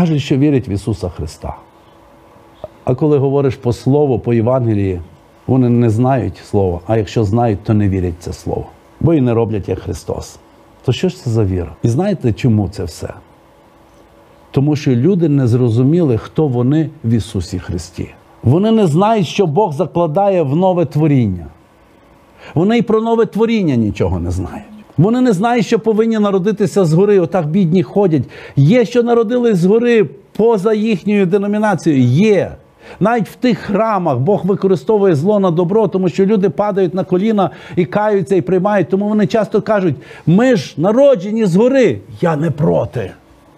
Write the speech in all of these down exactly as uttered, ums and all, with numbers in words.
Кажуть, що вірять в Ісуса Христа. А коли говориш по Слову, по Євангелії, вони не знають Слова, а якщо знають, то не вірять в це Слово. Бо і не роблять, як Христос. То що ж це за віра? І знаєте, чому це все? Тому що люди не зрозуміли, хто вони в Ісусі Христі. Вони не знають, що Бог закладає в нове творіння. Вони і про нове творіння нічого не знають. Вони не знають, що повинні народитися згори. Отак бідні ходять. Є, що народились згори поза їхньою деномінацією. Є. Навіть в тих храмах Бог використовує зло на добро, тому що люди падають на коліна і каються, і приймають. Тому вони часто кажуть, ми ж народжені згори. Я не проти.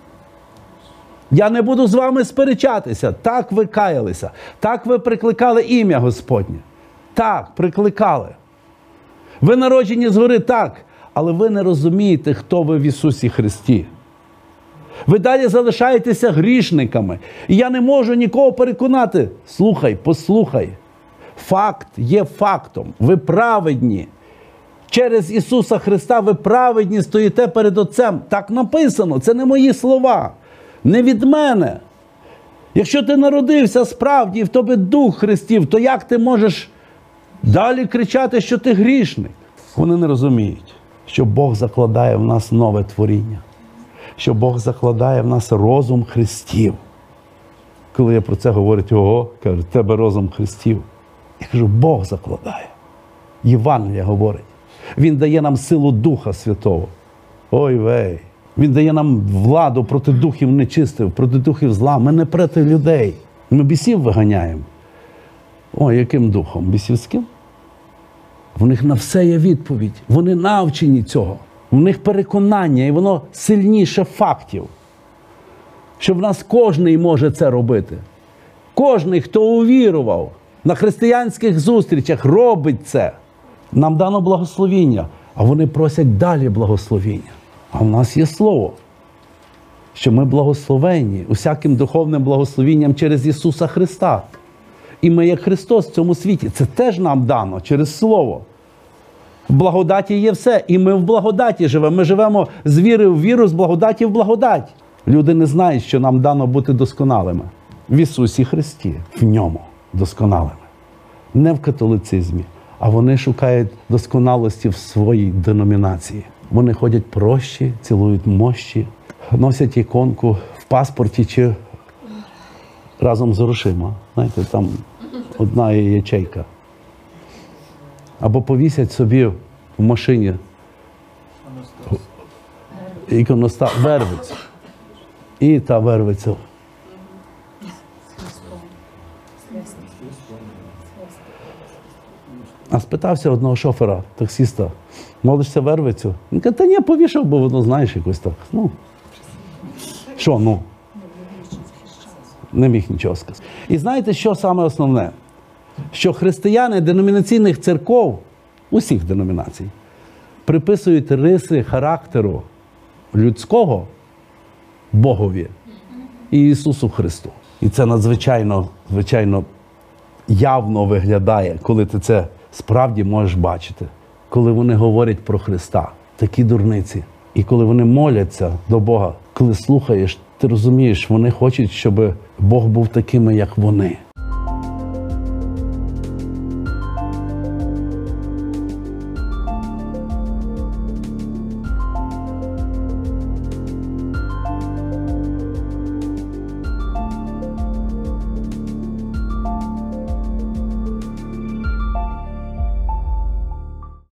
Я не буду з вами сперечатися. Так ви каялися. Так ви прикликали ім'я Господнє. Так, прикликали. Ви народжені згори, так. Але ви не розумієте, хто ви в Ісусі Христі. Ви далі залишаєтеся грішниками. І я не можу нікого переконати. Слухай, послухай. Факт є фактом. Ви праведні. Через Ісуса Христа ви праведні стоїте перед Отцем. Так написано. Це не мої слова. Не від мене. Якщо ти народився справді, і в тобі Дух Христів, то як ти можеш далі кричати, що ти грішник? Вони не розуміють, що Бог закладає в нас нове творіння. Що Бог закладає в нас розум Христів. Коли я про це говорю, ого, кажу, в тебе розум Христів. Я кажу, Бог закладає. Євангелія говорить. Він дає нам силу Духа Святого. Ой вей. Він дає нам владу проти духів нечистих, проти духів зла. Ми не проти людей. Ми бісів виганяємо. Ой, яким духом? Бісівським? В них на все є відповідь. Вони навчені цього. В них переконання, і воно сильніше фактів. Що в нас кожний може це робити. Кожний, хто увірував на християнських зустрічах, робить це. Нам дано благословіння, а вони просять далі благословіння. А в нас є слово, що ми благословенні усяким духовним благословінням через Ісуса Христа. І ми, як Христос в цьому світі, це теж нам дано через слово. В благодаті є все, і ми в благодаті живемо. Ми живемо з віри в віру, з благодаті в благодать. Люди не знають, що нам дано бути досконалими. В Ісусі Христі, в Ньому досконалими. Не в католицизмі, а вони шукають досконалості в своїй деномінації. Вони ходять прощі, цілують мощі, носять іконку в паспорті чи разом з грошима. Знаєте, там одна є ячейка. Або повісять собі в машині іконостас, вервицю. І та вервиця. А спитався одного шофера, таксиста, молишся вервицю? Він каже, та ні, повішав, бо воно, знаєш, якось так. Ну, що, ну? Не міг нічого сказати. І знаєте, що саме основне? Що християни деномінаційних церков, усіх деномінацій, приписують риси характеру людського Богові і Ісусу Христу. І це надзвичайно, звичайно, явно виглядає, коли ти це справді можеш бачити. Коли вони говорять про Христа, такі дурниці. І коли вони моляться до Бога, коли слухаєш, ти розумієш, вони хочуть, щоб Бог був такими, як вони.